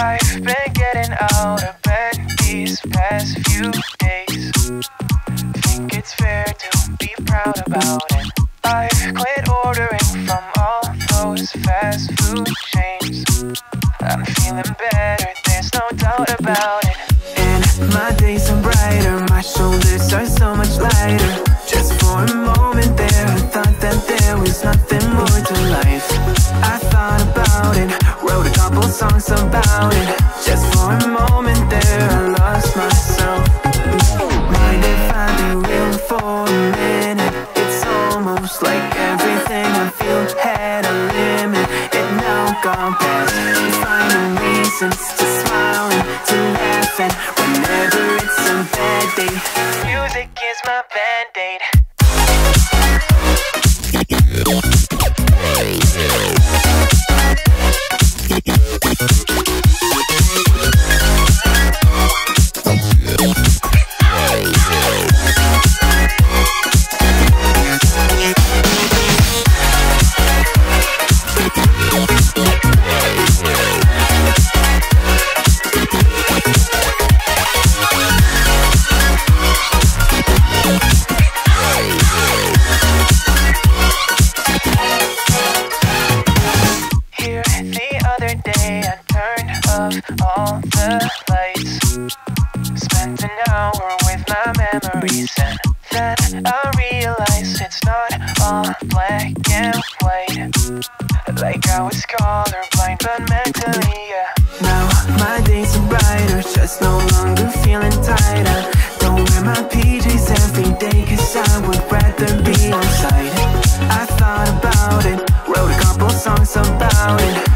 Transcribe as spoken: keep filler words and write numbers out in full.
I've been getting out of bed these past few days. Think it's fair to be proud about it. I've quit ordering from all those fast food chains. I'm feeling better, there's no doubt about it. And my days are brighter, my shoulders are so much lighter. Just for a moment there, I thought that there was nothing more to life. I thought about it, wrote a couple songs about it. Just for a moment there, I lost myself. Mind if I be real for a minute? It's almost like everything I feel had a limit. It now gone past, finding reasons to smile and to laugh. And whenever it's a bad day, music is my band-aid. All the lights, spent an hour with my memories, and then I realized it's not all black and white. Like I was colorblind, but mentally, yeah. Now my days are brighter, just no longer feeling tight. I don't wear my P Js every day, cause I would rather be on site. I thought about it, wrote a couple songs about it.